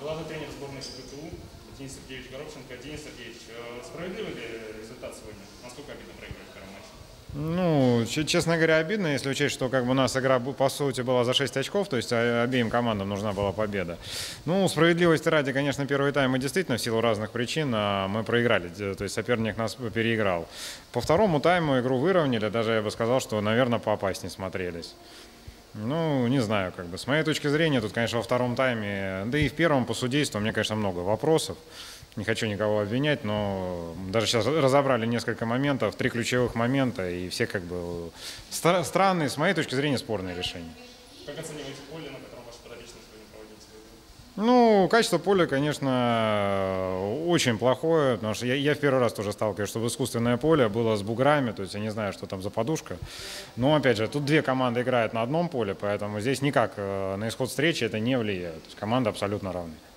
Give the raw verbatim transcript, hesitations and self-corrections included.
Главный тренер сборной СПТУ Денис Сергеевич Горобченко. Денис Сергеевич, справедливый ли результат сегодня? Насколько обидно проиграть в первом матче? Ну, честно говоря, обидно, если учесть, что как бы у нас игра, по сути, была за шесть очков, то есть обеим командам нужна была победа. Ну, справедливости ради, конечно, первый тайм мы действительно в силу разных причин мы проиграли, то есть соперник нас переиграл. По второму тайму игру выровняли, даже я бы сказал, что, наверное, поопаснее смотрелись. Ну, не знаю, как бы, с моей точки зрения, тут, конечно, во втором тайме, да и в первом по судейству, мне, конечно, много вопросов. Не хочу никого обвинять, но даже сейчас разобрали несколько моментов, три ключевых момента, и все как бы странные, с моей точки зрения, спорные решения. Как оцениваете поле, на котором ваши подопечные сегодня проводили свою игру? Ну, качество поля, конечно, очень плохое, потому что я, я в первый раз тоже сталкиваюсь, что искусственное поле было с буграми, то есть я не знаю, что там за подушка. Но, опять же, тут две команды играют на одном поле, поэтому здесь никак на исход встречи это не влияет. То есть команды абсолютно равны.